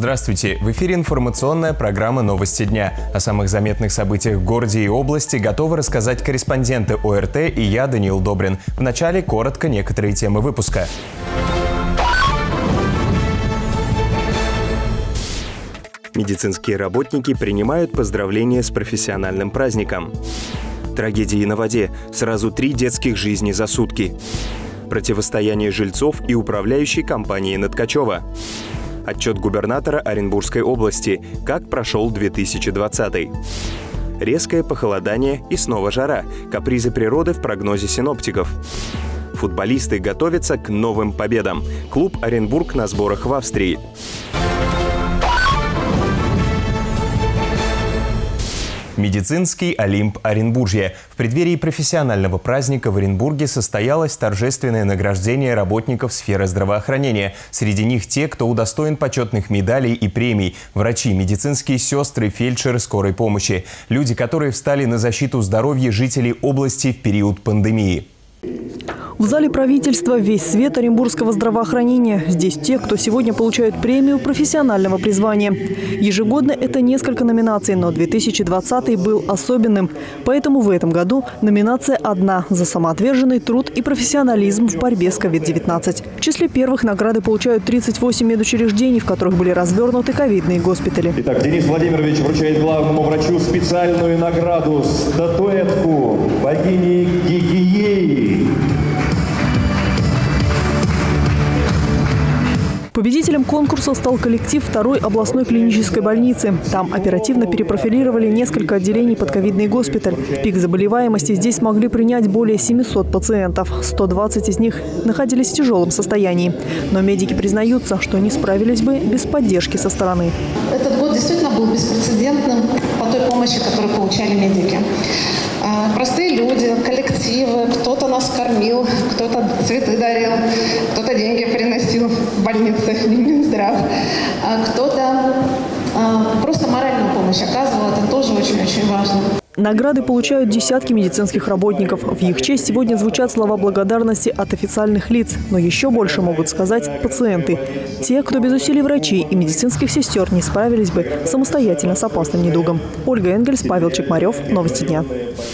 Здравствуйте! В эфире информационная программа «Новости дня». О самых заметных событиях в городе и области готовы рассказать корреспонденты ОРТ и я, Даниил Добрин. Вначале коротко некоторые темы выпуска. Медицинские работники принимают поздравления с профессиональным праздником. Трагедии на воде. Сразу 3 детских жизни за сутки. Противостояние жильцов и управляющей компании на Ткачева. Отчет губернатора Оренбургской области. Как прошел 2020. Резкое похолодание и снова жара. Капризы природы в прогнозе синоптиков. Футболисты готовятся к новым победам. Клуб «Оренбург» на сборах в Австрии. Медицинский Олимп Оренбуржья. В преддверии профессионального праздника в Оренбурге состоялось торжественное награждение работников сферы здравоохранения. Среди них те, кто удостоен почетных медалей и премий. Врачи, медицинские сестры, фельдшеры скорой помощи. Люди, которые встали на защиту здоровья жителей области в период пандемии. В зале правительства весь свет оренбургского здравоохранения. Здесь те, кто сегодня получают премию профессионального призвания. Ежегодно это несколько номинаций, но 2020 был особенным. Поэтому в этом году номинация одна – за самоотверженный труд и профессионализм в борьбе с COVID-19. В числе первых награды получают 38 медучреждений, в которых были развернуты ковидные госпитали. Итак, Денис Владимирович вручает главному врачу специальную награду – статуэтку богини Гигиеи. Победителем конкурса стал коллектив 2-й областной клинической больницы. Там оперативно перепрофилировали несколько отделений под ковидный госпиталь. В пик заболеваемости здесь смогли принять более 700 пациентов. 120 из них находились в тяжелом состоянии. Но медики признаются, что не справились бы без поддержки со стороны. Этот год действительно был беспрецедентным по той помощи, которую получали медики. Простые люди, коллективы, кто-то нас кормил, кто-то цветы дарил, кто-то деньги приносил в больницы, в Минздрав, кто-то просто моральную помощь оказывал, это тоже очень-очень важно. Награды получают десятки медицинских работников. В их честь сегодня звучат слова благодарности от официальных лиц. Но еще больше могут сказать пациенты. Те, кто без усилий врачей и медицинских сестер не справились бы самостоятельно с опасным недугом. Ольга Энгельс, Павел Чекмарев. Новости дня.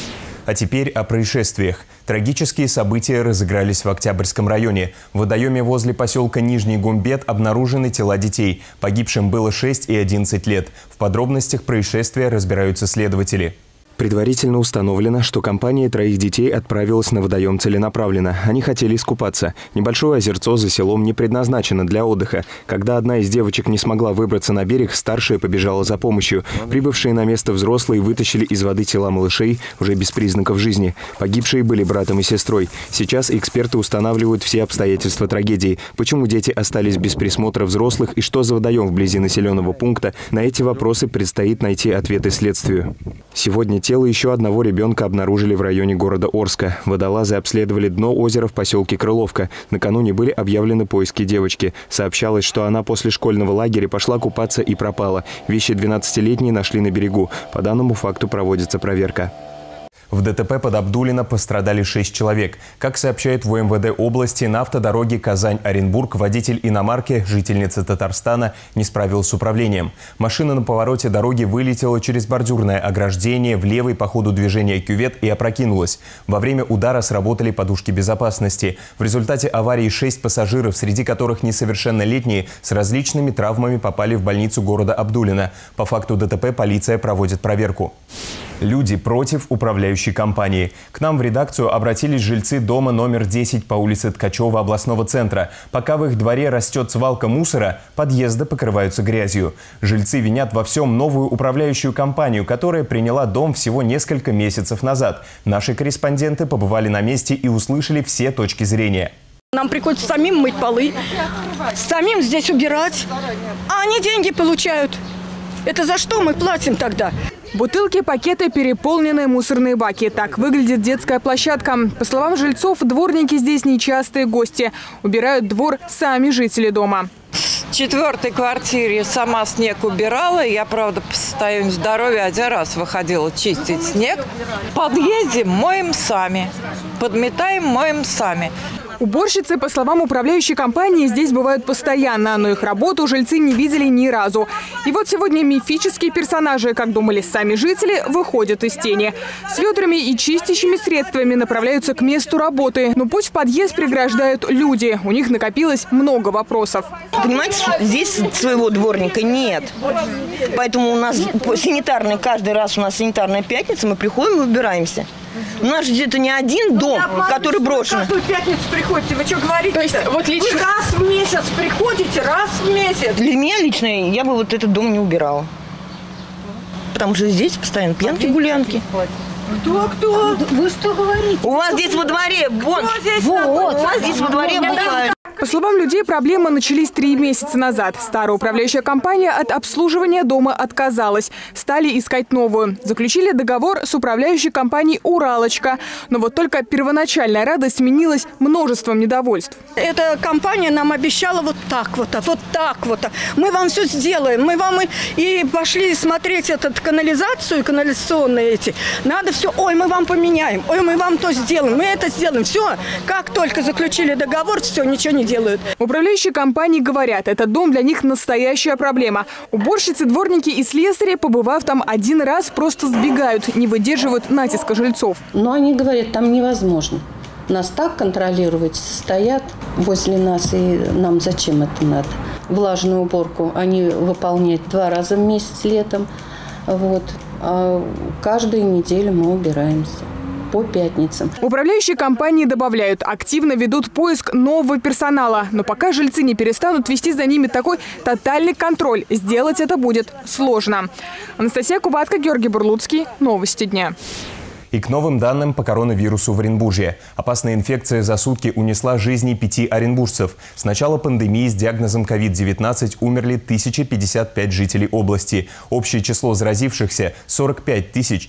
А теперь о происшествиях. Трагические события разыгрались в Октябрьском районе. В водоеме возле поселка Нижний Гумбет обнаружены тела детей. Погибшим было 6 и 11 лет. В подробностях происшествия разбираются следователи. Предварительно установлено, что компания 3 детей отправилась на водоем целенаправленно. Они хотели искупаться. Небольшое озерцо за селом не предназначено для отдыха. Когда одна из девочек не смогла выбраться на берег, старшая побежала за помощью. Прибывшие на место взрослые вытащили из воды тела малышей, уже без признаков жизни. Погибшие были братом и сестрой. Сейчас эксперты устанавливают все обстоятельства трагедии. Почему дети остались без присмотра взрослых и что за водоем вблизи населенного пункта, на эти вопросы предстоит найти ответы следствию. Сегодня тело еще одного ребенка обнаружили в районе города Орска. Водолазы обследовали дно озера в поселке Крыловка. Накануне были объявлены поиски девочки. Сообщалось, что она после школьного лагеря пошла купаться и пропала. Вещи 12-летней нашли на берегу. По данному факту проводится проверка. В ДТП под Абдулино пострадали 6 человек. Как сообщают в МВД области, на автодороге Казань-Оренбург водитель иномарки, жительница Татарстана, не справился с управлением. Машина на повороте дороги вылетела через бордюрное ограждение в левый по ходу движения кювет и опрокинулась. Во время удара сработали подушки безопасности. В результате аварии 6 пассажиров, среди которых несовершеннолетние, с различными травмами попали в больницу города Абдулино. По факту ДТП полиция проводит проверку. Люди против управляющей компании. К нам в редакцию обратились жильцы дома номер 10 по улице Ткачева областного центра. Пока в их дворе растет свалка мусора, подъезды покрываются грязью. Жильцы винят во всем новую управляющую компанию, которая приняла дом всего несколько месяцев назад. Наши корреспонденты побывали на месте и услышали все точки зрения. Нам приходится самим мыть полы, самим здесь убирать, а они деньги получают. Это за что мы платим тогда? Бутылки, пакеты, переполненные мусорные баки. Так выглядит детская площадка. По словам жильцов, дворники здесь нечастые гости. Убирают двор сами жители дома. В 4-й квартире сама снег убирала. Я, правда, по состоянию здоровья 1 раз выходила чистить снег. В подъезде моем сами. Подметаем, моем сами. Уборщицы, по словам управляющей компании, здесь бывают постоянно, но их работу жильцы не видели ни разу. И вот сегодня мифические персонажи, как думали сами жители, выходят из тени. С ведрами и чистящими средствами направляются к месту работы. Но путь в подъезд преграждают люди. У них накопилось много вопросов. Понимаете, здесь своего дворника нет. Поэтому у нас санитарный, каждый раз у нас санитарная пятница, мы приходим и убираемся. У нас же где-то не один дом, который брошен. Каждую пятницу приходите, вы что говорите? То есть вот лично вы раз в месяц приходите, раз в месяц. Для меня лично я бы вот этот дом не убирала. Потому что здесь постоянно пьянки-гулянки. Кто? Вы что говорите? У вас здесь во дворе, вон, у вас здесь во дворе буквально. По словам людей, проблемы начались 3 месяца назад. Старая управляющая компания от обслуживания дома отказалась. Стали искать новую. Заключили договор с управляющей компанией «Уралочка». Но вот только первоначальная радость сменилась множеством недовольств. Эта компания нам обещала вот так вот. Мы вам все сделаем. Мы вам и пошли смотреть канализацию, канализационные эти. Надо все. Ой, мы вам поменяем. Ой, мы вам то сделаем. Мы это сделаем. Все. Как только заключили договор, все, ничего не делают. Управляющие компании говорят, этот дом для них настоящая проблема. Уборщицы, дворники и слесари, побывав там один раз, просто сбегают, не выдерживают натиска жильцов. Но они говорят, там невозможно. Нас так контролировать, стоят возле нас, и нам зачем это надо? Влажную уборку они выполняют 2 раза в месяц летом. Вот. А каждую неделю мы убираемся. По пятницам. Управляющие компании добавляют, активно ведут поиск нового персонала. Но пока жильцы не перестанут вести за ними такой тотальный контроль, сделать это будет сложно. Анастасия Кубатка, Георгий Бурлуцкий. Новости дня. И к новым данным по коронавирусу в Оренбурге. Опасная инфекция за сутки унесла жизни 5 оренбуржцев. С начала пандемии с диагнозом COVID-19 умерли 1055 жителей области. Общее число заразившихся – 45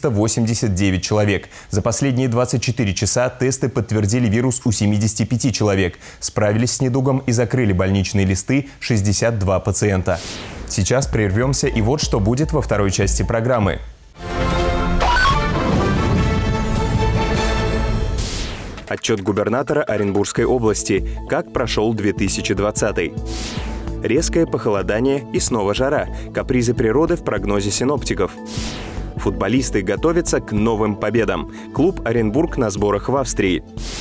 489 человек. За последние 24 часа тесты подтвердили вирус у 75 человек. Справились с недугом и закрыли больничные листы 62 пациента. Сейчас прервемся, и вот что будет во второй части программы. Отчет губернатора Оренбургской области. Как прошел 2020? Резкое похолодание и снова жара. Капризы природы в прогнозе синоптиков. Футболисты готовятся к новым победам. Клуб «Оренбург» на сборах в Австрии.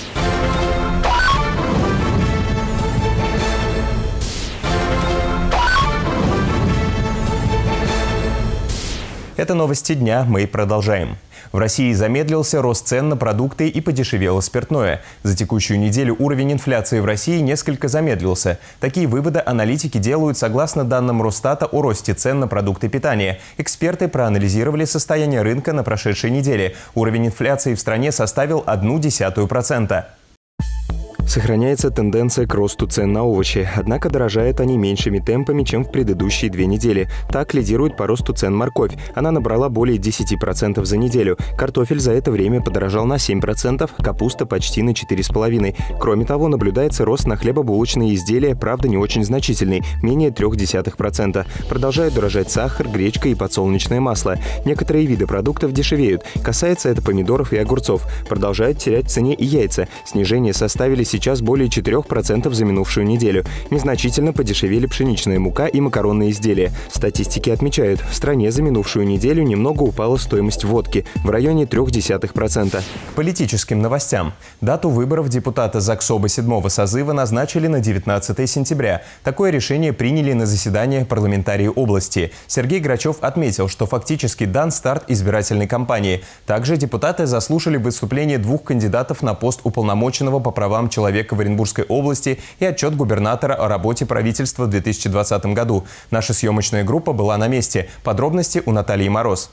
Это новости дня, мы продолжаем. В России замедлился рост цен на продукты и подешевело спиртное. За текущую неделю уровень инфляции в России несколько замедлился. Такие выводы аналитики делают согласно данным Росстата о росте цен на продукты питания. Эксперты проанализировали состояние рынка на прошедшей неделе. Уровень инфляции в стране составил 0,1%. Сохраняется тенденция к росту цен на овощи, однако дорожают они меньшими темпами, чем в предыдущие 2 недели. Так лидирует по росту цен морковь. Она набрала более 10% за неделю. Картофель за это время подорожал на 7%, капуста почти на 4,5%. Кроме того, наблюдается рост на хлебобулочные изделия, правда не очень значительный, менее 0,3%. Продолжают дорожать сахар, гречка и подсолнечное масло. Некоторые виды продуктов дешевеют. Касается это помидоров и огурцов. Продолжают терять в цене и яйца. Снижение составили сейчас более 4% за минувшую неделю. Незначительно подешевели пшеничная мука и макаронные изделия. Статистики отмечают, в стране за минувшую неделю немного упала стоимость водки в районе 0,3%. К политическим новостям. Дату выборов депутата Заксоба 7-го созыва назначили на 19 сентября. Такое решение приняли на заседании парламентарии области. Сергей Грачев отметил, что фактически дан старт избирательной кампании. Также депутаты заслушали выступление 2 кандидатов на пост уполномоченного по правам человека в Оренбургской области и отчет губернатора о работе правительства в 2020 году. Наша съемочная группа была на месте. Подробности у Натальи Мороз.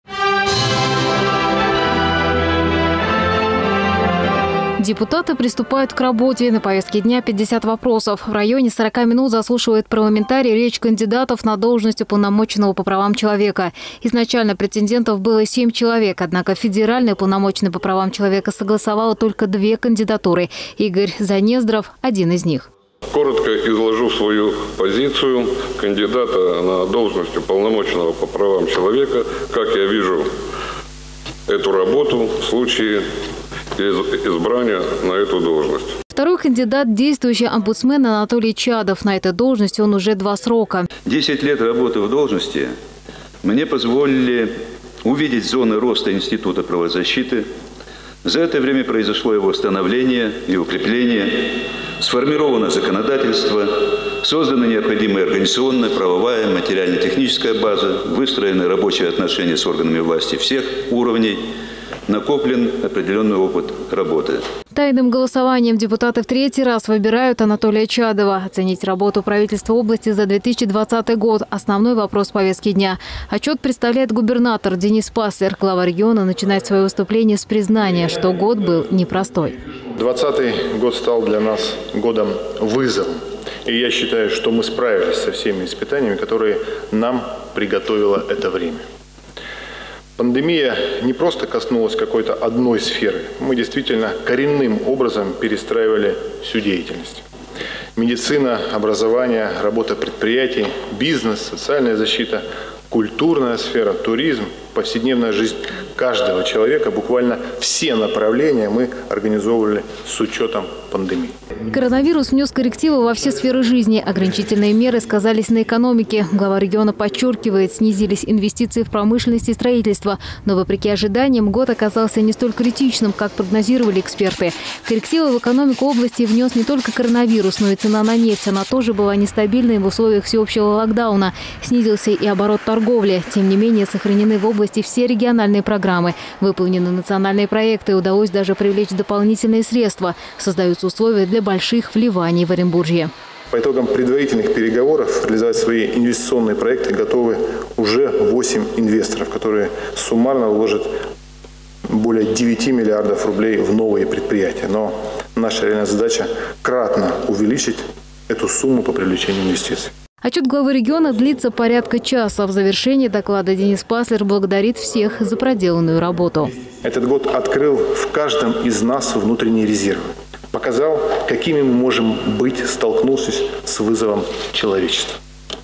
Депутаты приступают к работе. На повестке дня 50 вопросов. В районе 40 минут заслушивает парламентарий речь кандидатов на должность уполномоченного по правам человека. Изначально претендентов было 7 человек, однако федеральный уполномоченный по правам человека согласовал только 2 кандидатуры. Игорь Занездров – один из них. Коротко изложу свою позицию кандидата на должность уполномоченного по правам человека, как я вижу эту работу в случае избрания на эту должность. Второй кандидат – действующий омбудсмен Анатолий Чадов. На этой должности он уже 2 срока. 10 лет работы в должности мне позволили увидеть зоны роста Института правозащиты. За это время произошло его становление и укрепление, сформировано законодательство, создана необходимая организационная, правовая, материально-техническая база, выстроены рабочие отношения с органами власти всех уровней, накоплен определенный опыт работы. Тайным голосованием депутаты в 3-й раз выбирают Анатолия Чадова. Оценить работу правительства области за 2020 год – основной вопрос повестки дня. Отчет представляет губернатор Денис Паслер. Глава региона начинает свое выступление с признания, что год был непростой. 2020 год стал для нас годом вызова. И я считаю, что мы справились со всеми испытаниями, которые нам приготовило это время. Пандемия не просто коснулась какой-то одной сферы. Мы действительно коренным образом перестраивали всю деятельность. Медицина, образование, работа предприятий, бизнес, социальная защита, культурная сфера, туризм, повседневная жизнь каждого человека, буквально все направления мы организовывали с учетом пандемии. Коронавирус внес коррективы во все сферы жизни. Ограничительные меры сказались на экономике. Глава региона подчеркивает, снизились инвестиции в промышленность и строительство. Но, вопреки ожиданиям, год оказался не столь критичным, как прогнозировали эксперты. Коррективы в экономику области внес не только коронавирус, но и цена на нефть. Она тоже была нестабильной в условиях всеобщего локдауна. Снизился и оборот торговли. Тем не менее, сохранены в области все региональные программы. Выполнены национальные проекты. Удалось даже привлечь дополнительные средства. Создаются условия для больших вливаний в Оренбуржье. По итогам предварительных переговоров реализовать свои инвестиционные проекты готовы уже 8 инвесторов, которые суммарно вложат более 9 миллиардов рублей в новые предприятия. Но наша реальная задача кратно увеличить эту сумму по привлечению инвестиций. Отчет главы региона длится порядка часа. В завершении доклада Денис Паслер благодарит всех за проделанную работу. Этот год открыл в каждом из нас внутренние резервы. Показал, какими мы можем быть, столкнувшись с вызовом человечества.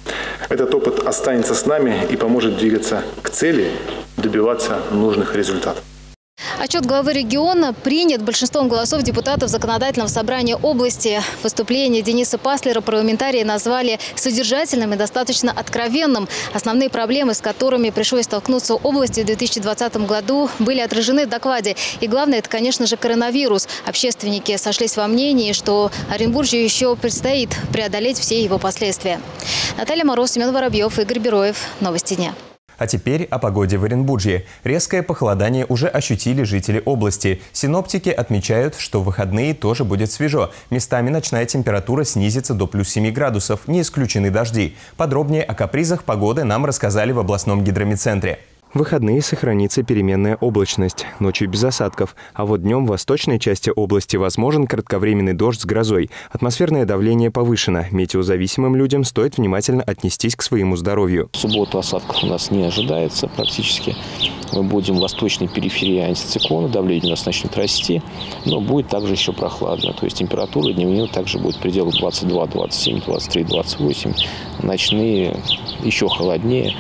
Этот опыт останется с нами и поможет двигаться к цели, добиваться нужных результатов. Отчет главы региона принят большинством голосов депутатов Законодательного собрания области. Выступление Дениса Паслера парламентарии назвали содержательным и достаточно откровенным. Основные проблемы, с которыми пришлось столкнуться области в 2020 году, были отражены в докладе. И главное, это, конечно же, коронавирус. Общественники сошлись во мнении, что Оренбуржью еще предстоит преодолеть все его последствия. Наталья Мороз, Семен Воробьев, Игорь Бероев. Новости дня. А теперь о погоде в Оренбуржье. Резкое похолодание уже ощутили жители области. Синоптики отмечают, что в выходные тоже будет свежо. Местами ночная температура снизится до плюс 7 градусов. Не исключены дожди. Подробнее о капризах погоды нам рассказали в областном гидромедцентре. В выходные сохранится переменная облачность, ночью без осадков. А вот днем в восточной части области возможен кратковременный дождь с грозой. Атмосферное давление повышено. Метеозависимым людям стоит внимательно отнестись к своему здоровью. В субботу осадков у нас не ожидается практически. Мы будем в восточной периферии антициклона, давление у нас начнет расти, но будет также еще прохладно. То есть температура дневная также будет в пределах 22, 27, 23, 28. Ночные еще холоднее.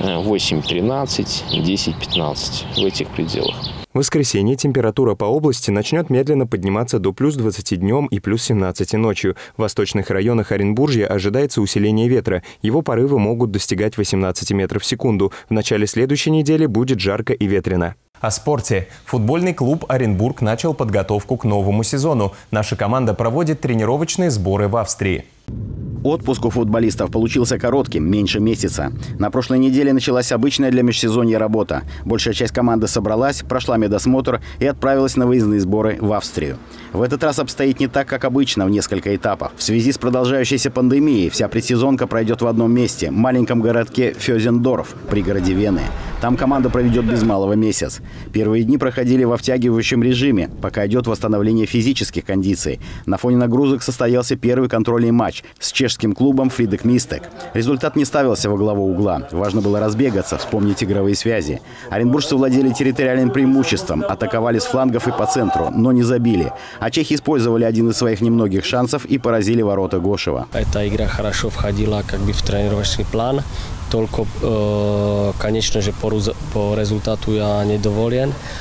8-13, 10-15 в этих пределах. В воскресенье температура по области начнет медленно подниматься до плюс 20 днем и плюс 17 ночью. В восточных районах Оренбуржья ожидается усиление ветра. Его порывы могут достигать 18 метров в секунду. В начале следующей недели будет жарко и ветрено. О спорте. Футбольный клуб «Оренбург» начал подготовку к новому сезону. Наша команда проводит тренировочные сборы в Австрии. Отпуск у футболистов получился коротким, меньше месяца. На прошлой неделе началась обычная для межсезонья работа. Большая часть команды собралась, прошла медосмотр и отправилась на выездные сборы в Австрию. В этот раз обстоит не так, как обычно, в несколько этапов. В связи с продолжающейся пандемией вся предсезонка пройдет в одном месте – маленьком городке Фёзендорф, пригороде Вены. Там команда проведет без малого месяц. Первые дни проходили во втягивающем режиме, пока идет восстановление физических кондиций. На фоне нагрузок состоялся первый контрольный матч с чешским клубом «Фридек Мистек». Результат не ставился во главу угла. Важно было разбегаться, вспомнить игровые связи. Оренбуржцы владели территориальным преимуществом, атаковали с флангов и по центру, но не забили. А чехи использовали один из своих немногих шансов и поразили ворота Гошева. Эта игра хорошо входила в тренировочный план. Только, конечно же, по результату я недоволен.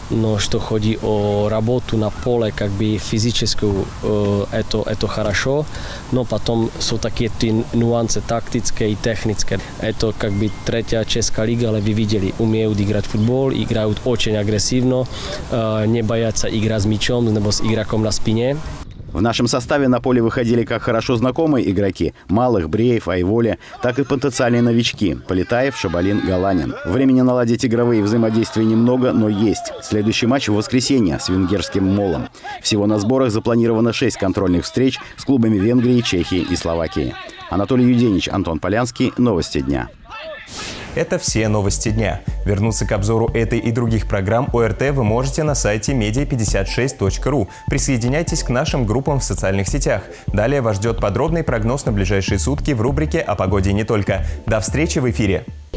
но что ходи о работу на поле, как бы физическую, это хорошо, но потом jsou такие нюансы тактические и технические. Это как бы третья česká liga, ale vy видели, умеют играть в футбол, играют очень агрессивно, не боятся играть с мячом, nebo с игроком на спине. В нашем составе на поле выходили как хорошо знакомые игроки – Малых, Бреев, Айволя, так и потенциальные новички – Полетаев, Шабалин, Галанин. Времени наладить игровые взаимодействия немного, но есть. Следующий матч в воскресенье с венгерским МОЛом. Всего на сборах запланировано 6 контрольных встреч с клубами Венгрии, Чехии и Словакии. Анатолий Юденич, Антон Полянский. Новости дня. Это все новости дня. Вернуться к обзору этой и других программ ОРТ вы можете на сайте media56.ru. Присоединяйтесь к нашим группам в социальных сетях. Далее вас ждет подробный прогноз на ближайшие сутки в рубрике «О погоде не только». До встречи в эфире!